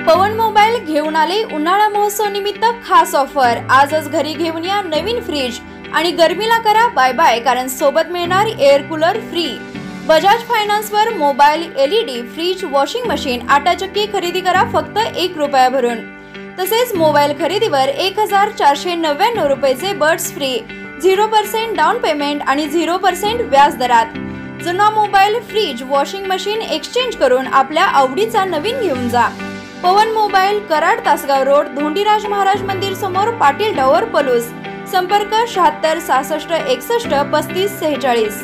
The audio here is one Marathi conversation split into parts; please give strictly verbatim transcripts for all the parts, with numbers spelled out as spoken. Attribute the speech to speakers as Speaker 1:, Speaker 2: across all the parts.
Speaker 1: पवन मोबाईल घेऊन आले उन्हाळा महोत्सव निमित्त खास ऑफर। आजच घरी घेऊन या नवीन फ्रीज आणि गरमीला करा बाय बाय, कारण सोबत मिळणार air cooler free. Bajaj finance वर mobile, LED, fridge, washing machine, आटा चक्की खरेदी करा फक्त एक रुपया भरून। तसेच मोबाईल खरेदीवर एक हजार चारशे नव्याण्णव रुपयाचे buds free, zero percent down payment आणि झिरो पर्सेंट व्याज दरात। जुना mobile, fridge, washing machine exchange करून आपल्या आवडीचा नवीन घेऊन जा। पवन मोबाईल, कराड, तासगाव रोड, धोंडीराज महाराज मंदिर समोर, पाटील टॉवर, पलूस। संपर्क शहात्तर सहासष्ट एकसष्ट पस्तीस सेहेचाळीस।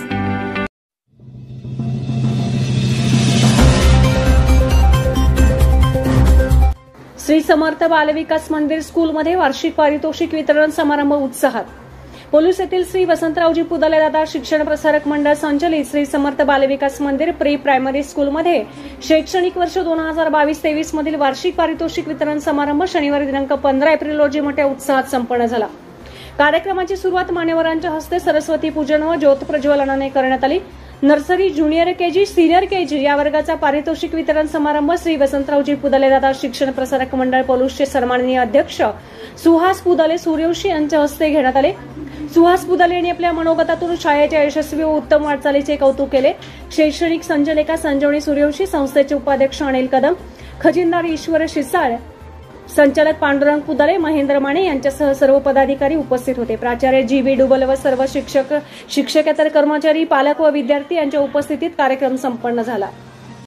Speaker 2: श्री समर्थ बालविकास मंदिर स्कूलमध्ये वार्षिक पारितोषिक वितरण समारंभ उत्साहात। पोलूस येथील श्री वसंतरावजी पुदाले दादा शिक्षण प्रसारक मंडळ संचलित श्री समर्थ बालविकास मंदिर प्री प्रायमरी स्कूलमध्ये शैक्षणिक वर्ष दोन हजार बावीस तेवीस मधील वार्षिक पारितोषिक वितरण समारंभ शनिवारी दिनांक पंधरा एप्रिल रोजी मोठ्या उत्साहात संपन्न झाला। कार्यक्रमाची सुरुवात मान्यवरांच्या हस्ते सरस्वती पूजन व ज्योत प्रज्वलनाने करण्यात आली। Nursery, junior KG, senior KG या वर्गाचा पारितोषिक वितरण समारंभ श्री वसंतरावजी पुदाले दादा शिक्षण प्रसारक मंडळ पोलूसचे सन्माननीय अध्यक्ष सुहास पुदाले सूर्यवंशी यांच्या हस्ते घेण्यात आले। सुहास पुदाले यांनी आपल्या मनोगतातून शाळेच्या यशस्वी व उत्तम वाटचालीचे कौतुक केले। शैक्षणिक संचालिका संजीवनी सूर्यवंशी, संस्थेचे उपाध्यक्ष अनिल कदम, खजिनदार ईश्वर शिसाळ, संचालक पांडुरंग पुदाले, महेंद्र माने यांच्यासह सर्व पदाधिकारी उपस्थित होते। प्राचार्य जी बी डुबल व सर्व शिक्षक, शिक्षकेतर कर्मचारी, पालक व विद्यार्थी यांच्या उपस्थितीत कार्यक्रम संपन्न झाला।